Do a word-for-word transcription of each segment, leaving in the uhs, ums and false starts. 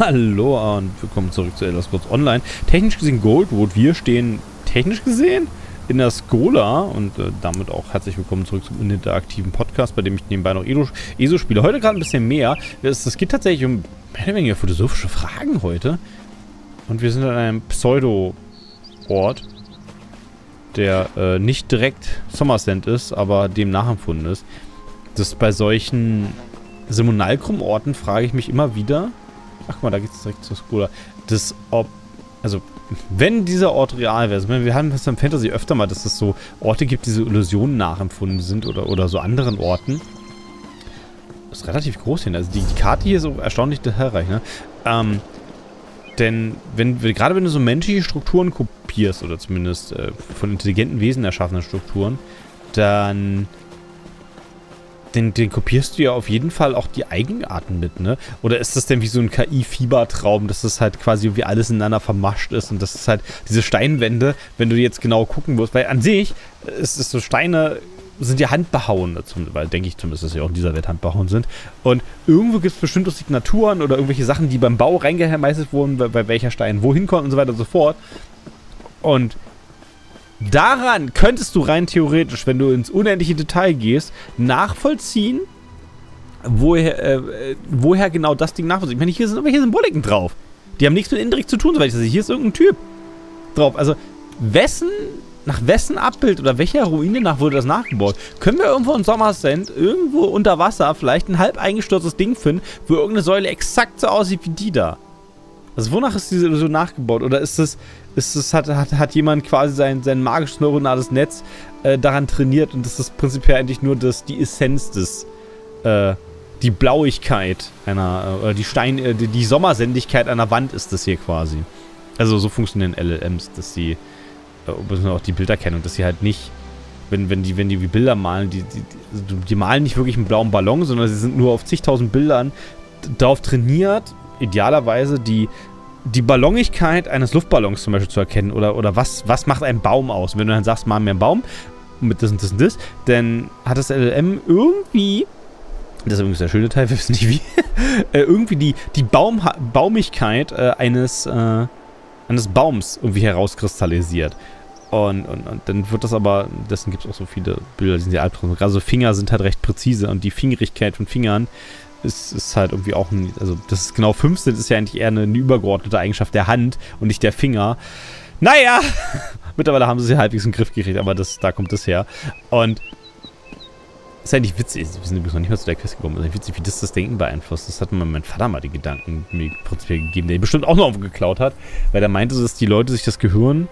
Hallo und willkommen zurück zu Elder Scrolls Online. Technisch gesehen Goldwood, wir stehen technisch gesehen in der Skola und äh, damit auch herzlich willkommen zurück zum interaktiven Podcast, bei dem ich nebenbei noch E S O spiele. Heute gerade ein bisschen mehr. Es, es geht tatsächlich um mehr oder weniger philosophische Fragen heute. Und wir sind an einem Pseudo-Ort, der äh, nicht direkt Sommersend ist, aber dem nachempfunden ist. Das bei solchen Simulacrum-Orten frage ich mich immer wieder. Ach guck mal, da geht es direkt zur Skola. Das, ob, also, wenn dieser Ort real wäre, also wir haben das im Fantasy öfter mal, dass es so Orte gibt, die so Illusionen nachempfunden sind oder, oder so anderen Orten. Das ist relativ groß hin. Also die, die Karte hier ist so erstaunlich detailreich, ne? Ähm, denn, wenn, gerade wenn du so menschliche Strukturen kopierst, oder zumindest äh, von intelligenten Wesen erschaffene Strukturen, dann Den, den kopierst du ja auf jeden Fall auch die Eigenarten mit, ne? Oder ist das denn wie so ein K I-Fiebertraum, dass das halt quasi wie alles ineinander vermascht ist und das ist halt diese Steinwände, wenn du jetzt genau gucken musst, weil an sich ist es so, Steine sind ja handbehauen, weil denke ich zumindest, dass sie auch in dieser Welt handbehauen sind. Und irgendwo gibt es bestimmt auch Signaturen oder irgendwelche Sachen, die beim Bau reingemeißelt wurden, bei, bei welcher Stein wohin kommt und so weiter und so fort. Und daran könntest du rein theoretisch, wenn du ins unendliche Detail gehst, nachvollziehen, woher, äh, woher genau das Ding nachvollziehen. Ich meine, hier sind irgendwelche Symboliken drauf. Die haben nichts mit Indrik zu tun, soweit ich das sehe. Hier ist irgendein Typ drauf. Also, wessen, nach wessen Abbild oder welcher Ruine nach wurde das nachgebaut? Können wir irgendwo in Sommersend, irgendwo unter Wasser, vielleicht ein halb eingestürztes Ding finden, wo irgendeine Säule exakt so aussieht wie die da? Also, wonach ist diese Illusion nachgebaut? Oder ist es, ist es, hat, hat, hat jemand quasi sein, sein magisches neuronales Netz äh, daran trainiert und das ist prinzipiell eigentlich nur das, die Essenz des, äh, die Blauigkeit einer, äh, oder die Stein, äh, die, die Sommersendigkeit einer Wand ist das hier quasi. Also, so funktionieren L L Ms, dass sie, äh, auch die Bilderkennung, dass sie halt nicht, wenn, wenn die, wenn die wie Bilder malen, die, die, die, die malen nicht wirklich einen blauen Ballon, sondern sie sind nur auf zigtausend Bildern darauf trainiert, idealerweise die, die Ballonigkeit eines Luftballons zum Beispiel zu erkennen oder, oder was, was macht einen Baum aus. Und wenn du dann sagst, mal mir einen Baum mit das und das und das, dann hat das L L M irgendwie, das ist übrigens der schöne Teil, wir wissen nicht wie, äh, irgendwie die, die Baum, Baumigkeit äh, eines, äh, eines Baums irgendwie herauskristallisiert. Und, und, und dann wird das aber, dessen gibt es auch so viele Bilder, die sind sehr albtraum. Gerade so Finger sind halt recht präzise und die Fingerigkeit von Fingern ist, ist halt irgendwie auch ein, also das ist genau fünf sind, ist ja eigentlich eher eine, eine übergeordnete Eigenschaft der Hand und nicht der Finger. Naja, mittlerweile haben sie sie halbwegs in den Griff gekriegt, aber das, da kommt das her. Und ist eigentlich witzig, wir sind übrigens noch nicht mal zu der Quest gekommen, ist eigentlich witzig, wie das das Denken beeinflusst. Das hat mir mein Vater mal die Gedanken mir prinzipiell gegeben, der bestimmt auch noch irgendwo geklaut hat, weil der meinte, dass die Leute sich das Gehirn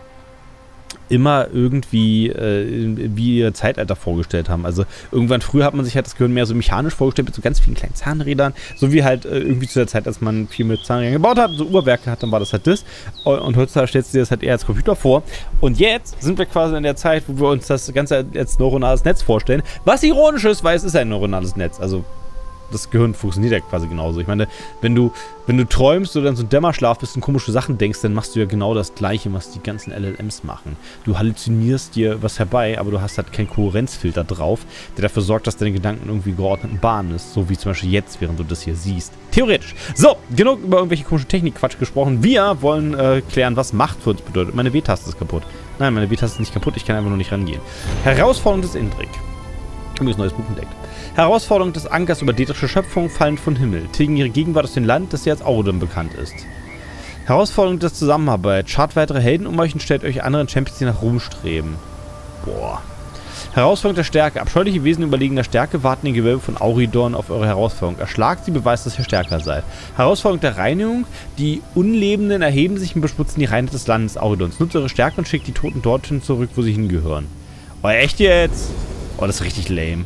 immer irgendwie äh, wie ihr Zeitalter vorgestellt haben. Also irgendwann früher hat man sich halt das Gehirn mehr so mechanisch vorgestellt mit so ganz vielen kleinen Zahnrädern, so wie halt äh, irgendwie zu der Zeit, als man viel mit Zahnrädern gebaut hat, so Uhrwerke hat, dann war das halt das. Und heutzutage stellst du dir das halt eher als Computer vor. Und jetzt sind wir quasi in der Zeit, wo wir uns das Ganze als neuronales Netz vorstellen, was ironisch ist, weil es ist ein neuronales Netz. Also das Gehirn funktioniert ja quasi genauso. Ich meine, wenn du, wenn du träumst oder in so einem Dämmerschlaf bist und komische Sachen denkst, dann machst du ja genau das Gleiche, was die ganzen L L Ms machen. Du halluzinierst dir was herbei, aber du hast halt keinen Kohärenzfilter drauf, der dafür sorgt, dass deine Gedanken irgendwie geordneten Bahnen ist. So wie zum Beispiel jetzt, während du das hier siehst. Theoretisch. So, genug über irgendwelche komischen Technikquatsch gesprochen. Wir wollen äh, klären, was Macht für uns bedeutet. Meine W-Taste ist kaputt. Nein, meine W-Taste ist nicht kaputt, ich kann einfach nur nicht rangehen. Herausforderung des Indrik. Übrigens neues Buch entdeckt. Herausforderung des Ankers über dädrische Schöpfung fallen vom Himmel. Tilgen ihre Gegenwart aus dem Land, das sie als Aurodom bekannt ist. Herausforderung des Zusammenarbeit. Schart weitere Helden um euch und stellt euch anderen Champions, die nach Ruhm streben. Boah. Herausforderung der Stärke. Abscheuliche Wesen überlegener Stärke warten in Gewölbe von Auridon auf eure Herausforderung. Erschlagt sie, beweist, dass ihr stärker seid. Herausforderung der Reinigung. Die Unlebenden erheben sich und beschmutzen die Reinheit des Landes Auridons. Nutzt eure Stärke und schickt die Toten dorthin zurück, wo sie hingehören. Oh, echt jetzt? Oh, das ist richtig lame.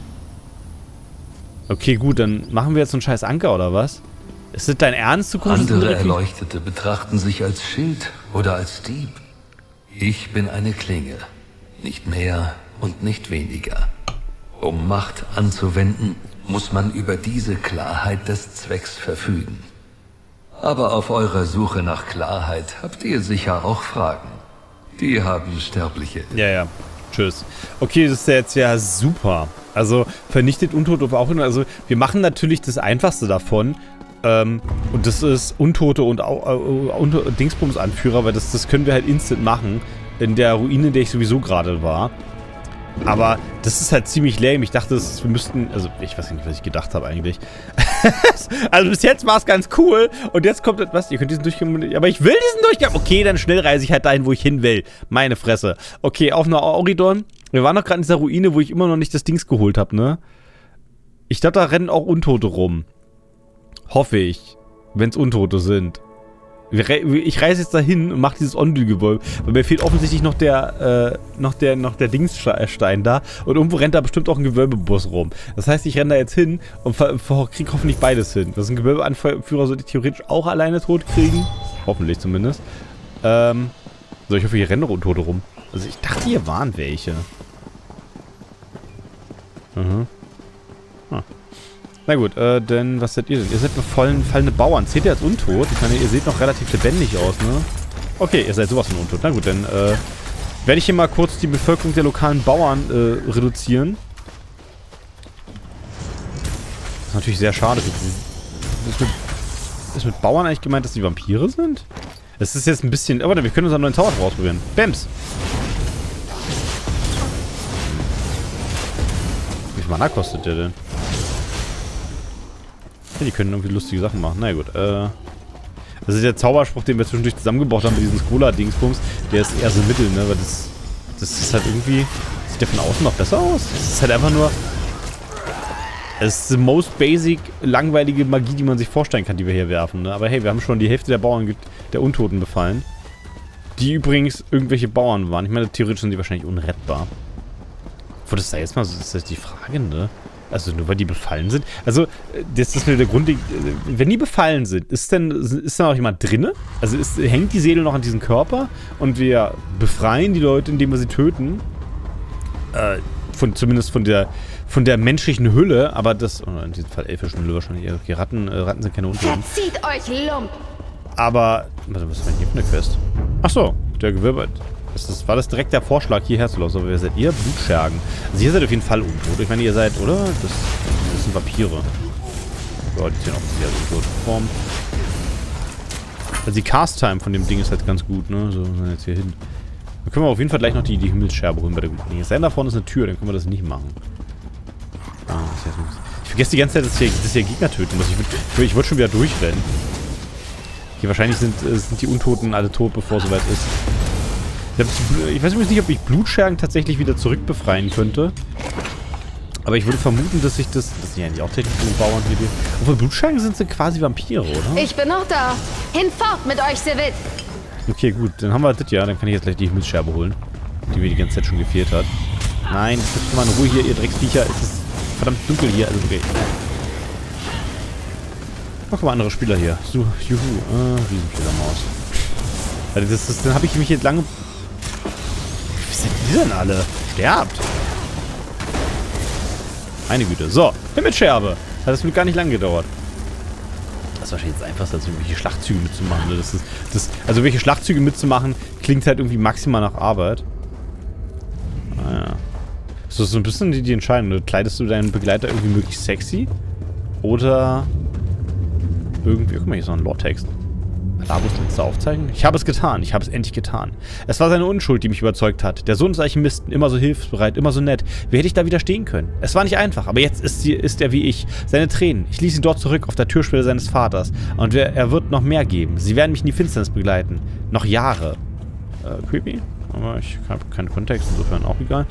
Okay, gut, dann machen wir jetzt so einen scheiß Anker, oder was? Ist das dein Ernst? Du Andere Erleuchtete betrachten sich als Schild oder als Dieb. Ich bin eine Klinge. Nicht mehr und nicht weniger. Um Macht anzuwenden, muss man über diese Klarheit des Zwecks verfügen. Aber auf eurer Suche nach Klarheit habt ihr sicher auch Fragen. Die haben Sterbliche. Ja, ja. Tschüss. Okay, das ist ja jetzt ja super. Also vernichtet Untote auch. Also wir machen natürlich das Einfachste davon Ähm, und das ist Untote und äh, Dingsbums-Anführer, weil das, das können wir halt instant machen. In der Ruine, in der ich sowieso gerade war. Aber das ist halt ziemlich lame. Ich dachte, wir müssten... Also, ich weiß nicht, was ich gedacht habe eigentlich. Also, bis jetzt war es ganz cool. Und jetzt kommt etwas... Ihr könnt diesen Durchgang... Aber ich will diesen Durchgang... Okay, dann schnell reise ich halt dahin, wo ich hin will. Meine Fresse. Okay, auf einer Auridon. Wir waren noch gerade in dieser Ruine, wo ich immer noch nicht das Dings geholt habe, ne? Ich glaube, da rennen auch Untote rum. Hoffe ich. Wenn es Untote sind. Ich reise jetzt dahin und mache dieses Ondül-Gewölbe, weil mir fehlt offensichtlich noch der, äh, noch der, noch der Dingsstein da und irgendwo rennt da bestimmt auch ein Gewölbebus rum. Das heißt, ich renne da jetzt hin und kriege hoffentlich beides hin. Das ist ein Gewölbeanführer, sollte ich theoretisch auch alleine tot kriegen. Hoffentlich zumindest. Ähm, so, ich hoffe, hier rennen noch Untote rum. Also ich dachte, hier waren welche. Mhm. Ah. Na gut, äh, denn was seid ihr denn? Ihr seid noch vollen, fallende Bauern. Zählt ihr als untot? Ich meine, ihr seht noch relativ lebendig aus, ne? Okay, ihr seid sowas von untot. Na gut, dann, äh, werde ich hier mal kurz die Bevölkerung der lokalen Bauern, äh, reduzieren. Das ist natürlich sehr schade. Ist mit, ist mit Bauern eigentlich gemeint, dass die Vampire sind? Das ist jetzt ein bisschen... Aber wir können unseren neuen Zauber ausprobieren. Bams! Wie viel Mana kostet der denn? Ja, die können irgendwie lustige Sachen machen. Na gut, äh... Das ist der Zauberspruch, den wir zwischendurch zusammengebaut haben mit diesem Skola-Dingsbums. Der ist eher so mittel, ne? Weil das... Das ist halt irgendwie... Sieht der von außen noch besser aus? Das ist halt einfach nur... Es ist die most basic, langweilige Magie, die man sich vorstellen kann, die wir hier werfen, ne? Aber hey, wir haben schon die Hälfte der Bauern, der Untoten befallen. Die übrigens irgendwelche Bauern waren. Ich meine, theoretisch sind die wahrscheinlich unrettbar. Wo das da jetzt mal so ist, das die Frage, ne? Also nur weil die befallen sind. Also, das ist mir der Grund, wenn die befallen sind, ist denn, ist da noch jemand drinne? Also ist, hängt die Seele noch an diesem Körper und wir befreien die Leute, indem wir sie töten. Äh, von, zumindest von der, von der menschlichen Hülle, aber das, oh, in diesem Fall elfischen Hülle wahrscheinlich. Okay, Ratten, äh, Ratten sind keine Untoten. Verzieht euch, Lump! Aber, warte, was ist denn hier für eine Quest? Achso, der Gewölbe. Das, das war das direkt der Vorschlag, hierher zu laufen. Aber wer seid ihr? Blutschergen. Also ihr seid auf jeden Fall untot. Ich meine, ihr seid, oder? Das, das sind Vampire. Ja, die sehen auch sehr untot. Form. Also die Cast-Time von dem Ding ist halt ganz gut, ne? So, sind jetzt hier hin. Dann können wir auf jeden Fall gleich noch die, die Himmelsscherbe holen bei der Company. Es sei denn, da vorne ist eine Tür, dann können wir das nicht machen. Ah, das ist ja, ich vergesse die ganze Zeit, dass hier, dass hier Gegner töten muss. Ich würde ich würd schon wieder durchrennen. Okay, wahrscheinlich sind, sind die Untoten alle tot, bevor es soweit ist. Ich weiß übrigens nicht, ob ich Blutschergen tatsächlich wieder zurückbefreien könnte. Aber ich würde vermuten, dass ich das... Das sind ja eigentlich auch technisch Bauern hier. Obwohl Blutschergen sind sie quasi Vampire, oder? Ich bin noch da. Hinfort mit euch, Sevit. Okay, gut. Dann haben wir das ja. Dann kann ich jetzt gleich die Himmelsscherbe holen. Die mir die ganze Zeit schon gefehlt hat. Nein, das ist mal in Ruhe hier, ihr Drecksviecher. Es ist verdammt dunkel hier. Also okay. Oh, guck mal, andere Spieler hier. So, juhu. Äh, Riesenfledermaus. Also das ist... Dann habe ich mich jetzt lange... Wie sind die denn alle? Sterbt! Meine Güte. So, Himmelsscherbe. Hat das mir gar nicht lang gedauert. Das ist wahrscheinlich jetzt einfach, als irgendwelche Schlachtzüge mitzumachen. Das ist, das, also welche Schlachtzüge mitzumachen, klingt halt irgendwie maximal nach Arbeit. Naja. Das ist so ein bisschen die, die Entscheidung. Kleidest du deinen Begleiter irgendwie möglichst sexy? Oder irgendwie... Guck mal, hier ist noch ein Lore-Text. Alavos letzte Aufzeichnung? Ich habe es getan. Ich habe es endlich getan. Es war seine Unschuld, die mich überzeugt hat. Der Sohn des Alchemisten, immer so hilfsbereit, immer so nett. Wie hätte ich da widerstehen können? Es war nicht einfach, aber jetzt ist, sie, ist er wie ich. Seine Tränen. Ich ließ ihn dort zurück auf der Türschwelle seines Vaters. Und er, er wird noch mehr geben. Sie werden mich in die Finsternis begleiten. Noch Jahre. Äh, creepy. Aber ich habe keinen Kontext, insofern auch egal.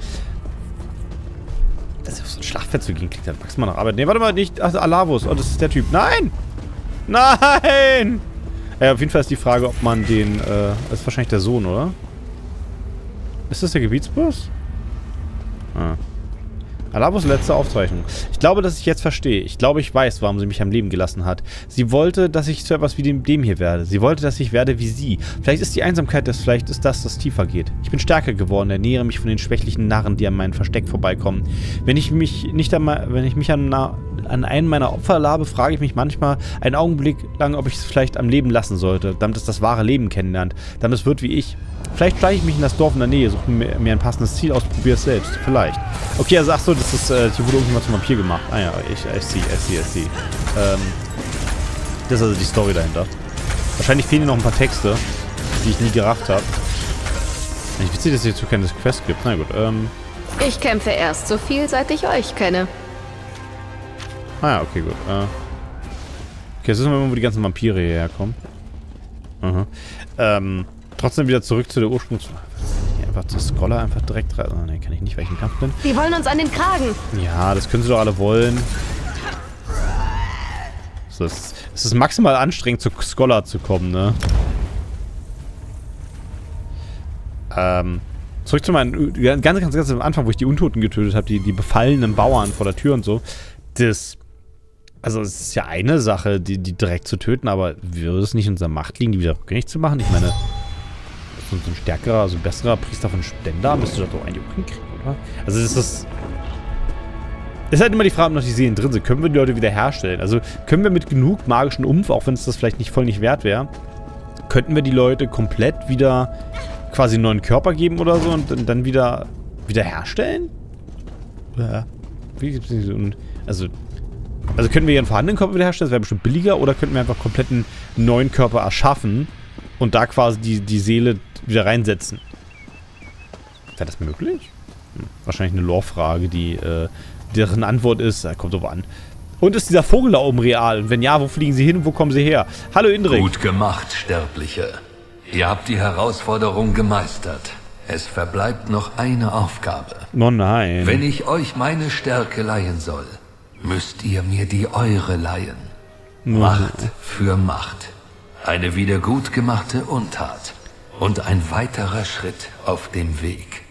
Das ist auf so ein Schlachtfeld zu gehen, klingt ja maximal nach Arbeit. Ne, warte mal, nicht. Ach, Alavos. Oh, das ist der Typ. Nein! Nein! Ja, auf jeden Fall ist die Frage, ob man den, äh, das ist wahrscheinlich der Sohn, oder? Ist das der Gebietsboss? Ah. Alavos letzte Aufzeichnung. Ich glaube, dass ich jetzt verstehe. Ich glaube, ich weiß, warum sie mich am Leben gelassen hat. Sie wollte, dass ich zu etwas wie dem, dem hier werde. Sie wollte, dass ich werde wie sie. Vielleicht ist die Einsamkeit das, vielleicht ist das, das tiefer geht. Ich bin stärker geworden, ernähre mich von den schwächlichen Narren, die an meinem Versteck vorbeikommen. Wenn ich mich nicht einmal, wenn ich mich an, an einen meiner Opfer labe, frage ich mich manchmal einen Augenblick lang, ob ich es vielleicht am Leben lassen sollte, damit es das wahre Leben kennenlernt, damit es wird wie ich. Vielleicht schleiche ich mich in das Dorf in der Nähe, suche mir, mir ein passendes Ziel aus, probiere es selbst. Vielleicht. Okay, also ach so, das ist, äh, hier wurde irgendjemand zum Vampir gemacht. Ah ja, ich, I see, I see, I see. Ähm, Das ist also die Story dahinter. Wahrscheinlich fehlen noch ein paar Texte, die ich nie gerafft habe. Ich witzig, dass es hierzu keine Quest gibt. Na gut, ähm... Ich kämpfe erst so viel, seit ich euch kenne. Ah ja, okay, gut. Äh. Okay, jetzt wissen wir mal, wo die ganzen Vampire hierher kommen. Aha. Ähm, trotzdem wieder zurück zu der Ursprungs... Einfach zu Scholar einfach direkt rein. Oh, ne, kann ich nicht, weil ich im Kampf bin. Die wollen uns an den Kragen. Ja, das können sie doch alle wollen. So, es ist, es ist maximal anstrengend, zu Scholar zu kommen, ne? Ähm, zurück zu meinem... Ganz, ganz, ganz am Anfang, wo ich die Untoten getötet habe, die, die befallenen Bauern vor der Tür und so. Das... Also, es ist ja eine Sache, die, die direkt zu töten, aber würde es nicht in unserer Macht liegen, die wieder rückgängig zu machen? Ich meine, so ein stärkerer, also ein besserer Priester von Stendar müsste das doch eigentlich auch hinkriegen, oder? Also, es ist... Es ist halt immer die Frage, ob noch die Seelen drin sind. Können wir die Leute wieder herstellen? Also, können wir mit genug magischen Umf, auch wenn es das vielleicht nicht voll nicht wert wäre, könnten wir die Leute komplett wieder quasi einen neuen Körper geben oder so und dann wieder, wieder herstellen? Ja. Wie gibt's nicht so? Also... Also könnten wir ihren vorhandenen Körper wiederherstellen, das wäre bestimmt billiger, oder könnten wir einfach komplett einen neuen Körper erschaffen und da quasi die, die Seele wieder reinsetzen? Wäre das möglich? Hm, wahrscheinlich eine Lore-Frage, die, äh, deren Antwort ist, äh, kommt drauf an. Und ist dieser Vogel da oben real? Und wenn ja, wo fliegen sie hin und wo kommen sie her? Hallo Indrik. Gut gemacht, Sterbliche. Ihr habt die Herausforderung gemeistert. Es verbleibt noch eine Aufgabe. Oh nein. Wenn ich euch meine Stärke leihen soll, müsst ihr mir die eure leihen. Macht für Macht. Eine wiedergutgemachte Untat. Und ein weiterer Schritt auf dem Weg.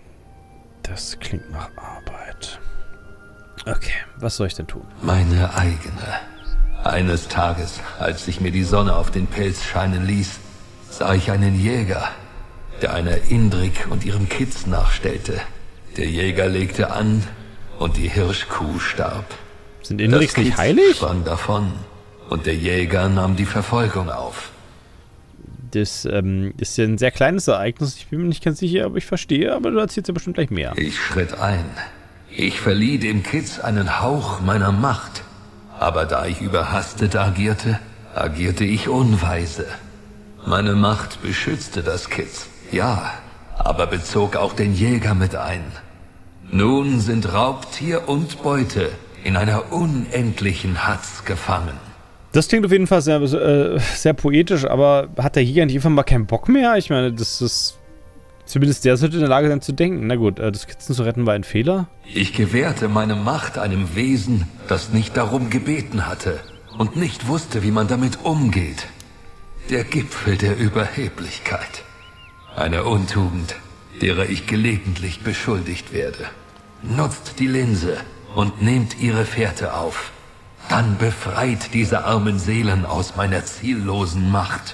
Das klingt nach Arbeit. Okay, was soll ich denn tun? Meine eigene. Eines Tages, als sich mir die Sonne auf den Pelz scheinen ließ, sah ich einen Jäger, der einer Indrik und ihrem Kitz nachstellte. Der Jäger legte an, und die Hirschkuh starb. Sind Indriks nicht heilig? Sprang davon und der Jäger nahm die Verfolgung auf. Das ähm, ist ja ein sehr kleines Ereignis. Ich bin mir nicht ganz sicher, ob ich verstehe, aber du erzählst ja bestimmt gleich mehr. Ich schritt ein. Ich verlieh dem Kitz einen Hauch meiner Macht. Aber da ich überhastet agierte, agierte ich unweise. Meine Macht beschützte das Kitz, ja, aber bezog auch den Jäger mit ein. Nun sind Raubtier und Beute in einer unendlichen Hatz gefangen. Das klingt auf jeden Fall sehr, äh, sehr poetisch, aber hat der Jäger nicht einfach mal keinen Bock mehr? Ich meine, das ist zumindest der sollte in der Lage sein zu denken. Na gut, äh, das Kitzen zu retten war ein Fehler. Ich gewährte meine Macht einem Wesen, das nicht darum gebeten hatte und nicht wusste, wie man damit umgeht. Der Gipfel der Überheblichkeit. Eine Untugend, derer ich gelegentlich beschuldigt werde. Nutzt die Linse und nehmt ihre Fährte auf. Dann befreit diese armen Seelen aus meiner ziellosen Macht.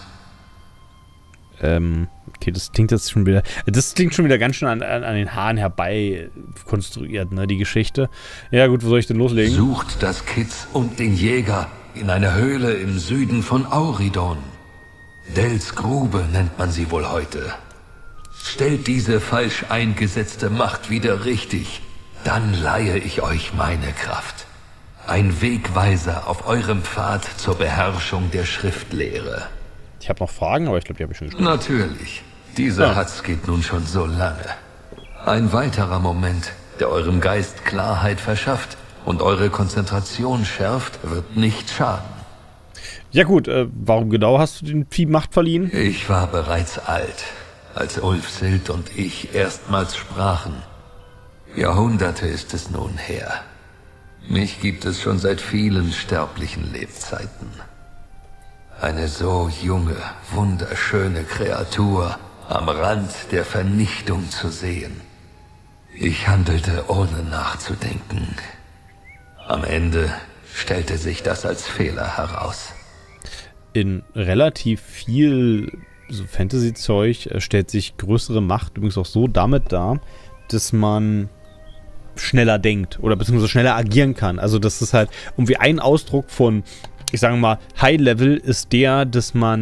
Ähm, okay, das klingt jetzt schon wieder... Das klingt schon wieder ganz schön an, an, an den Haaren herbei konstruiert, ne, die Geschichte. Ja gut, wo soll ich denn loslegen? Sucht das Kitz und den Jäger in einer Höhle im Süden von Auridon. Dels Grube nennt man sie wohl heute. Stellt diese falsch eingesetzte Macht wieder richtig, dann leihe ich euch meine Kraft. Ein Wegweiser auf eurem Pfad zur Beherrschung der Schriftlehre. Ich habe noch Fragen, aber ich glaube, die habe ich schon gestellt. Natürlich. Diese ja. Hatz geht nun schon so lange. Ein weiterer Moment, der eurem Geist Klarheit verschafft und eure Konzentration schärft, wird nicht schaden. Ja gut, äh, warum genau hast du den Vieh Macht verliehen? Ich war bereits alt, als Ulfsild und ich erstmals sprachen. Jahrhunderte ist es nun her. Mich gibt es schon seit vielen sterblichen Lebzeiten. Eine so junge, wunderschöne Kreatur am Rand der Vernichtung zu sehen. Ich handelte ohne nachzudenken. Am Ende stellte sich das als Fehler heraus. In relativ viel so Fantasy-Zeug äh, stellt sich größere Macht übrigens auch so damit dar, dass man schneller denkt oder beziehungsweise schneller agieren kann. Also das ist halt irgendwie ein Ausdruck von, ich sage mal, High-Level ist der, dass man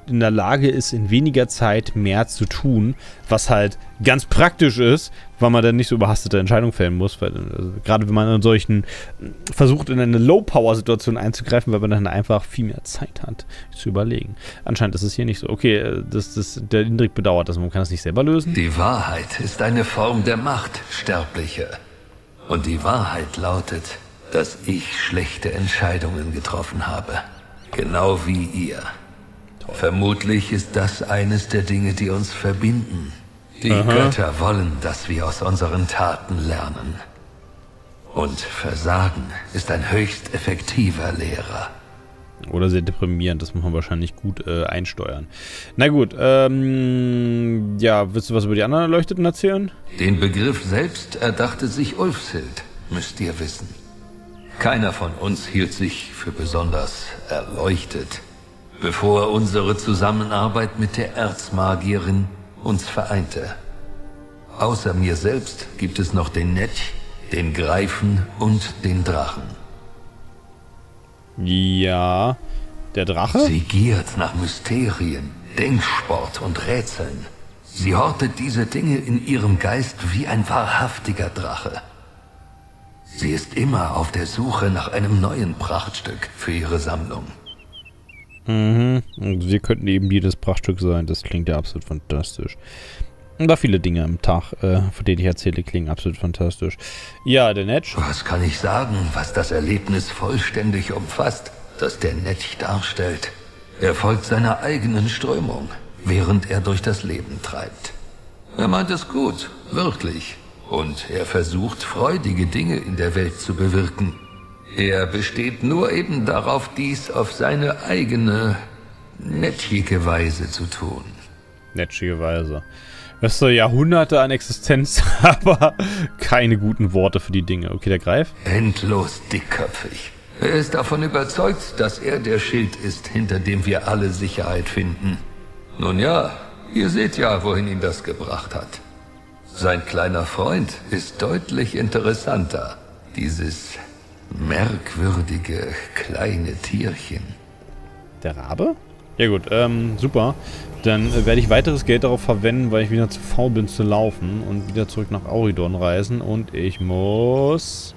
in der Lage ist, in weniger Zeit mehr zu tun, was halt ganz praktisch ist, weil man dann nicht so überhastete Entscheidungen fällen muss, weil, also, gerade wenn man in solchen versucht, in eine Low-Power-Situation einzugreifen, weil man dann einfach viel mehr Zeit hat, zu überlegen. Anscheinend ist es hier nicht so. Okay, das, das, der Indrik bedauert das, man kann das nicht selber lösen. Die Wahrheit ist eine Form der Macht, Sterbliche. Und die Wahrheit lautet, dass ich schlechte Entscheidungen getroffen habe. Genau wie ihr. Vermutlich ist das eines der Dinge, die uns verbinden. Die Aha. Götter wollen, dass wir aus unseren Taten lernen. Und Versagen ist ein höchst effektiver Lehrer. Oder sehr deprimierend, das muss man wahrscheinlich gut äh, einsteuern. Na gut, ähm, ja, willst du was über die anderen Erleuchteten erzählen? Den Begriff selbst erdachte sich Ulfshild, müsst ihr wissen. Keiner von uns hielt sich für besonders erleuchtet, bevor unsere Zusammenarbeit mit der Erzmagierin uns vereinte. Außer mir selbst gibt es noch den Netsch, den Greifen und den Drachen. Ja, der Drache? Sie giert nach Mysterien, Denksport und Rätseln. Sie hortet diese Dinge in ihrem Geist wie ein wahrhaftiger Drache. Sie ist immer auf der Suche nach einem neuen Prachtstück für ihre Sammlung. Mhm, und wir könnten eben jedes Prachtstück sein, das klingt ja absolut fantastisch. Aber viele Dinge am Tag, äh, von denen ich erzähle, klingen absolut fantastisch. Ja, der Netsch. Was kann ich sagen, was das Erlebnis vollständig umfasst, das der Netsch darstellt? Er folgt seiner eigenen Strömung, während er durch das Leben treibt. Er meint es gut, wirklich. Und er versucht, freudige Dinge in der Welt zu bewirken. Er besteht nur eben darauf, dies auf seine eigene, netschige Weise zu tun. Netschige Weise. Das ist so Jahrhunderte an Existenz, aber keine guten Worte für die Dinge. Okay, der Greif? Endlos dickköpfig. Er ist davon überzeugt, dass er der Schild ist, hinter dem wir alle Sicherheit finden. Nun ja, ihr seht ja, wohin ihn das gebracht hat. Sein kleiner Freund ist deutlich interessanter. Dieses merkwürdige kleine Tierchen. Der Rabe? Ja gut, ähm, super. Dann äh, werde ich weiteres Geld darauf verwenden, weil ich wieder zu faul bin zu laufen und wieder zurück nach Auridon reisen. Und ich muss...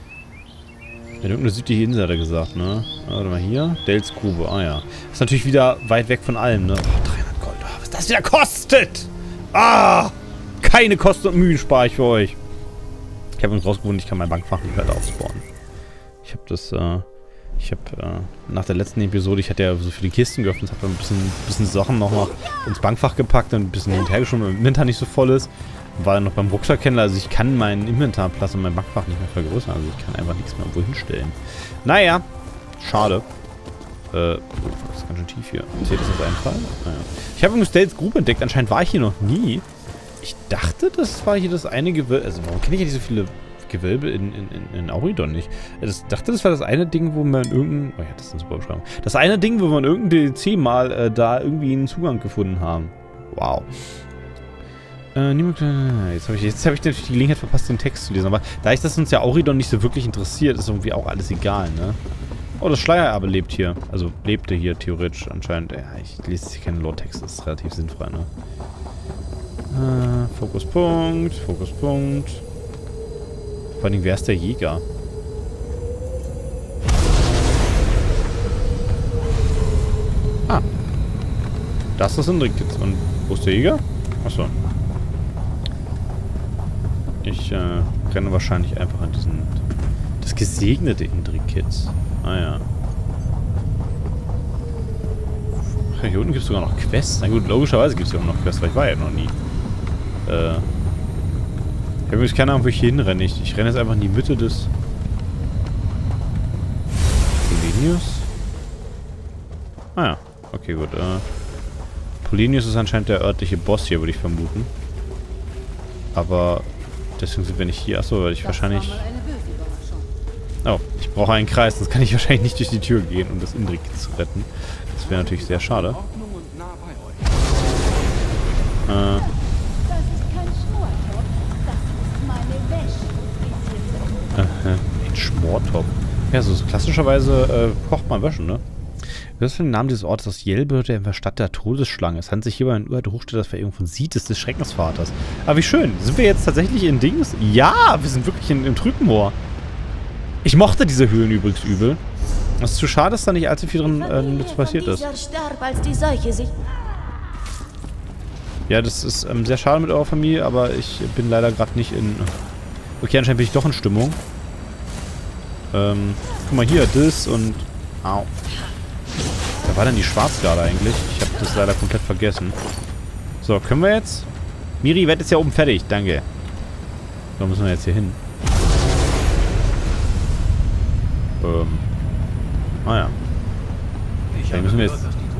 Ja, irgendeine südliche Insel hat er gesagt, ne? Warte mal, hier. Dales Grube, ah ja. Ist natürlich wieder weit weg von allem, ne? Oh, dreihundert Gold, oh, was das wieder kostet! Ah! Keine Kosten und Mühen spare ich für euch. Ich habe uns rausgefunden, ich kann mein Bankfach nicht weiter aufspawnen. Ich habe das, äh... Ich habe äh, nach der letzten Episode, ich hatte ja so viele Kisten geöffnet, habe ein bisschen, bisschen Sachen nochmal ins Bankfach gepackt und ein bisschen hin und her geschoben, weil mein Inventar nicht so voll ist. War dann noch beim Rucksackhändler, also ich kann meinen Inventarplatz und mein Bankfach nicht mehr vergrößern, also ich kann einfach nichts mehr irgendwo hinstellen. Naja, schade. Äh, das ist ganz schön tief hier. Seht ihr das auf einen Fall? Naja. Ich habe übrigens Dales Grube entdeckt, anscheinend war ich hier noch nie. Ich dachte, das war hier das eine Gewölbe, also warum kenne ich ja nicht so viele Gewölbe in, in, in, in Auridon nicht. Ich dachte, das war das eine Ding, wo man irgendein... Oh ja, das ist eine super Beschreibung. Das eine Ding, wo man irgendein D L C mal äh, da irgendwie einen Zugang gefunden haben. Wow. Äh, niemand, äh, jetzt habe ich, jetzt hab ich natürlich die Gelegenheit verpasst, den Text zu lesen. Aber da ich das uns ja Auridon nicht so wirklich interessiert, ist irgendwie auch alles egal, ne? Oh, das Schleiererbe lebt hier. Also lebte hier theoretisch anscheinend. Ja, ich lese hier keinen Lore-Text, das ist relativ sinnfrei, ne? Äh, Fokuspunkt, Fokuspunkt. Vor allem, wer ist der Jäger? Ah. Das ist das Indrik jetzt. Und wo ist der Jäger? Achso. Ich äh, renne wahrscheinlich einfach an diesen... Das gesegnete Indrik-Kids. Ah ja. Ach, hier unten gibt es sogar noch Quests. Na gut, logischerweise gibt es hier auch noch Quests, weil ich war ja noch nie. Äh... Ich habe übrigens keine Ahnung, wo ich hier hinrenne. Ich, ich renne jetzt einfach in die Mitte des... Polinius? Ah ja, okay, gut. Äh, Polinius ist anscheinend der örtliche Boss hier, würde ich vermuten. Aber deswegen sind wir nicht hier. Achso, weil ich wahrscheinlich... Oh, ich brauche einen Kreis, sonst kann ich wahrscheinlich nicht durch die Tür gehen, um das Indrik zu retten. Das wäre natürlich sehr schade. Äh... Ein Schmortopf. Ja, so klassischerweise äh, kocht man Wäsche, ne? Was ist für den Namen dieses Ortes? Das Jelbe der in der Stadt der Todesschlange. Es handelt sich hierbei um eine uralte Hochstädterverehrung von Sites des Schreckensvaters. Aber wie schön. Sind wir jetzt tatsächlich in Dings? Ja, wir sind wirklich in, in Trübenmoor. Ich mochte diese Höhlen übrigens übel. Es ist zu schade, dass da nicht allzu viel drin äh, passiert ist. Starb, als die Seuche sich Ja, das ist ähm, sehr schade mit eurer Familie, aber ich bin leider gerade nicht in... Okay, anscheinend bin ich doch in Stimmung. Ähm, guck mal hier, das und... Au. Da war denn die Schwarzgarde eigentlich? Ich habe das leider komplett vergessen. So, können wir jetzt? Miri, werd jetzt ja oben fertig. Danke. So, müssen wir jetzt hier hin. Ähm. Ah ja. Dann müssen wir jetzt...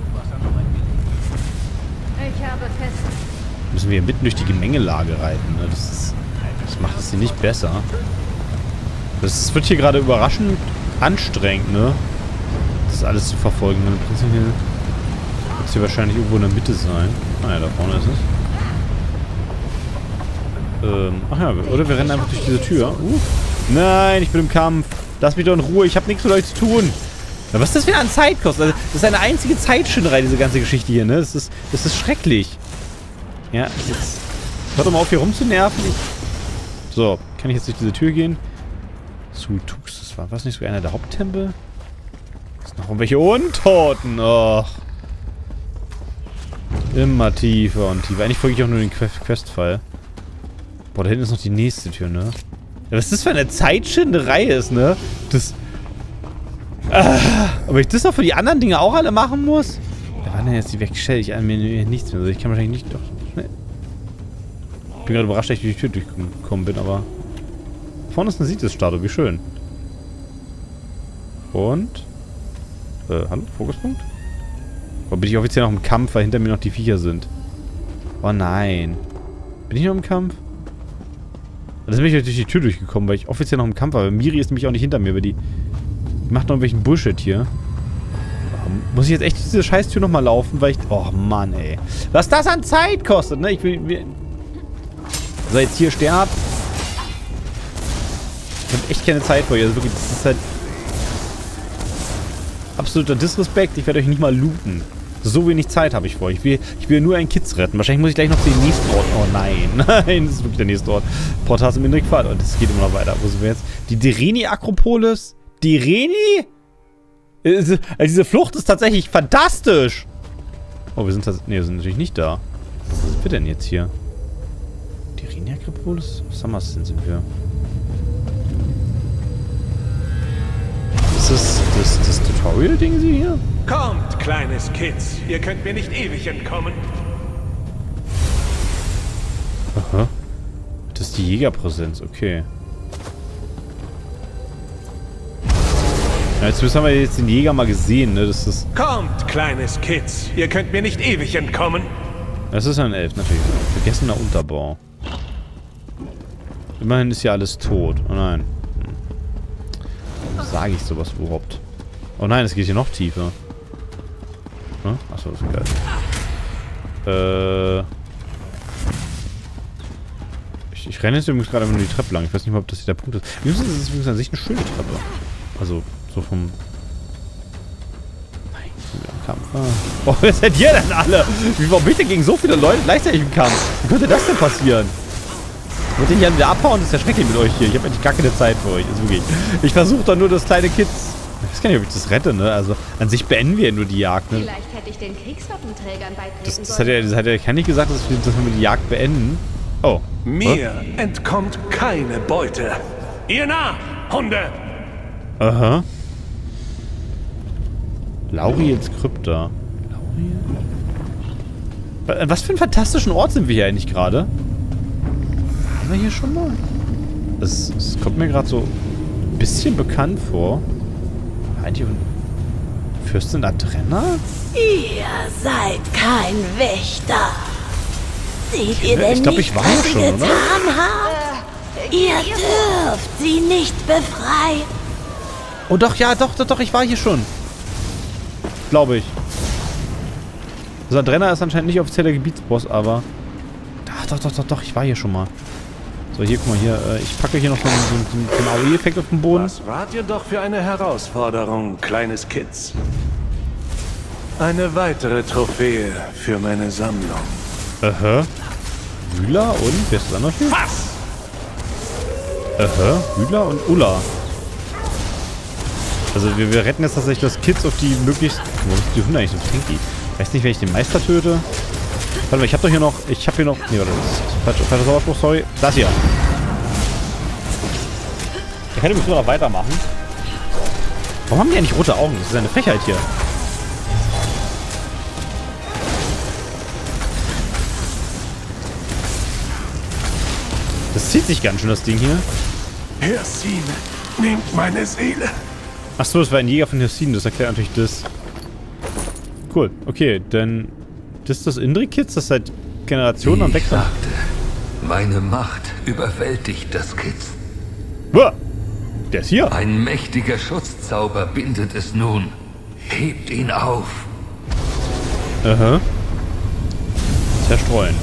Ich habe fest. Müssen wir mitten durch die Gemengelage reiten. Ne? Das ist... Das macht es hier nicht besser. Das wird hier gerade überraschend anstrengend, ne? Das alles zu verfolgen. Im Prinzip hier wird es hier wahrscheinlich irgendwo in der Mitte sein. Ah ja, da vorne ist es. Ähm, ach ja, oder wir rennen einfach durch diese Tür. Uh. Nein, ich bin im Kampf. Lass mich doch in Ruhe, ich habe nichts mit euch zu tun. Ja, was ist das für ein Zeitkost? Also, das ist eine einzige Zeitschinderei, diese ganze Geschichte hier, ne? Das ist, das ist schrecklich. Ja, jetzt... Hört doch mal auf, hier rumzunerven. Ich, so, kann ich jetzt durch diese Tür gehen? Sultux, das war was nicht so einer der Haupttempel? Ist noch irgendwelche Untoten. Och. Immer tiefer und tiefer. Eigentlich folge ich auch nur den Questfall. Boah, da hinten ist noch die nächste Tür, ne? Ja, was das für eine Zeitschinderei ist, ne? Das... Ah, aber ich das noch für die anderen Dinge auch alle machen muss? Da waren denn jetzt die weggestellt? Ich an mir nichts mehr. Also ich kann wahrscheinlich nicht... Doch, schnell. Ich bin gerade überrascht, dass ich durch die Tür durchgekommen bin, aber... Vorne ist eine Sites-Statue, wie schön. Und... Äh, hallo? Fokuspunkt? Oder bin ich offiziell noch im Kampf, weil hinter mir noch die Viecher sind? Oh nein. Bin ich noch im Kampf? Das bin ich durch die Tür durchgekommen, weil ich offiziell noch im Kampf war. Aber Miri ist nämlich auch nicht hinter mir, weil die... Die macht noch irgendwelchen Bullshit hier. Muss ich jetzt echt diese Scheißtür nochmal laufen, weil ich... Oh Mann, ey. Was das an Zeit kostet, ne? Ich will... So, jetzt hier sterbt. Ich habe echt keine Zeit für euch. Also wirklich, das ist halt... Absoluter Disrespekt. Ich werde euch nicht mal looten. So wenig Zeit habe ich vor euch. Ich will, ich will nur einen Kids retten. Wahrscheinlich muss ich gleich noch zu dem nächsten Ort. Oh nein. Nein, das ist wirklich der nächste Ort. Portas im Indrikpfad. Und das geht immer noch weiter. Wo sind wir jetzt? Die Dereni-Akropolis? Dereni? Also diese Flucht ist tatsächlich fantastisch. Oh, wir sind tatsächlich... Ne, wir sind natürlich nicht da. Wo sind wir denn jetzt hier? Dereni-Akropolis? Was haben wir denn? Sind wir... Ist das das, das Tutorial-Ding sie hier? Kommt, kleines Kids. Ihr könnt mir nicht ewig entkommen. Aha. Das ist die Jägerpräsenz, okay. Ja, jetzt haben wir jetzt den Jäger mal gesehen, ne? Das ist... Kommt, kleines Kids. Ihr könnt mir nicht ewig entkommen. Das ist ein Elf, natürlich. Vergessener Unterbau. Immerhin ist ja alles tot. Oh nein. Warum sage ich sowas überhaupt? Oh nein, es geht hier noch tiefer. Hm? Achso, das ist geil. Äh... Ich, ich renne jetzt übrigens gerade nur die Treppe lang. Ich weiß nicht mal, ob das hier der Punkt ist. Übrigens ist es übrigens an sich eine schöne Treppe. Also, so vom... Nein, sind wir im Kampf. Ah. Oh, wer seid ihr denn alle? Wie, warum bin ich denn gegen so viele Leute gleichzeitig im Kampf? Wie könnte das denn passieren? Wollt ihr hier wieder abhauen? Das ist ja schrecklich mit euch hier. Ich habe eigentlich gar keine Zeit für euch. Ist wirklich. Ich versuche doch nur das kleine Kids... Ich weiß gar nicht, ob ich das rette, ne? Also, an sich beenden wir ja nur die Jagd, ne? Vielleicht hätte ich den Kriegswaffenträgern beitreten Das, das, hat sollen. ja, das hat ja Kenny gesagt, dass wir, dass wir die Jagd beenden. Oh. Mir entkommt keine Beute. Ihr nach, Hunde! Aha. Lauriels Krypta. Lauriel? Was für einen fantastischen Ort sind wir hier eigentlich gerade? Waren wir hier schon mal? Es, es kommt mir gerade so ein bisschen bekannt vor. Eigentlich Fürstin Adrenna? Ihr seid kein Wächter. Seht ihr denn Ich glaube, nicht, ich war was ja sie schon, oder? getan habt? Ihr dürft sie nicht befreien. Oh doch, ja, doch, doch, doch, ich war hier schon. Glaube ich. Also Adrenna ist anscheinend nicht offizieller Gebietsboss, aber... Ach, doch, doch, doch, doch, ich war hier schon mal. So, hier, guck mal, hier, äh, ich packe hier noch so einen, so einen, so einen A O E-Effekt auf den Boden. Was wart ihr doch für eine Herausforderung, kleines Kids? Eine weitere Trophäe für meine Sammlung. Aha. Hühler und, wer ist das andere hier? Was? Aha. Hühler und Ulla. Also wir, wir retten jetzt tatsächlich das Kids auf die möglichst... Wo ist die Hunde eigentlich so trinky? Ich weiß nicht, wenn ich den Meister töte. Warte mal, ich hab doch hier noch... Ich hab hier noch... Nee, warte, das ist falscher falscher Sauerspruch, sorry. Das hier. Ich hätte mich nur noch weitermachen. Warum haben die eigentlich rote Augen? Das ist eine Frechheit hier. Das zieht sich ganz schön, das Ding hier. Hircine, nehmt meine Seele. Achso, das war ein Jäger von Hircine, das erklärt natürlich das. Cool, okay, denn das ist das Indrik-Kids, das seit Generationen am Wechseln. Ich sagte, meine Macht überwältigt das Kids. Uah, der ist hier. Ein mächtiger Schutzzauber bindet es nun. Hebt ihn auf. Aha. Zerstreuen.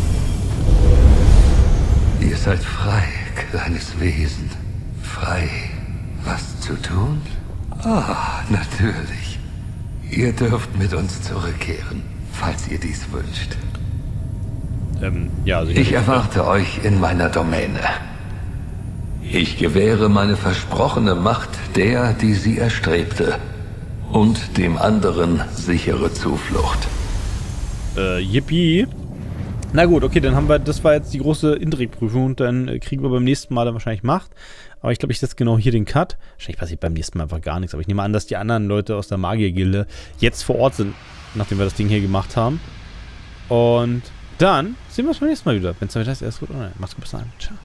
Ihr seid frei, kleines Wesen. Frei, was zu tun? Ah, natürlich. Ihr dürft mit uns zurückkehren, falls ihr dies wünscht. Ähm, ja, also Ich erwarte euch in meiner Domäne. Ich gewähre meine versprochene Macht der, die sie erstrebte. Und dem anderen sichere Zuflucht. Äh, yippie. Na gut, okay, dann haben wir, das war jetzt die große Indrik-Prüfung und dann äh, kriegen wir beim nächsten Mal dann wahrscheinlich Macht. Aber ich glaube, ich setze genau hier den Cut. Wahrscheinlich passiert beim nächsten Mal einfach gar nichts. Aber ich nehme an, dass die anderen Leute aus der Magiergilde jetzt vor Ort sind, nachdem wir das Ding hier gemacht haben. Und dann sehen wir uns beim nächsten Mal wieder. Wenn es heute heißt, erst gut oder nein. Macht's gut, bis dann. Ciao.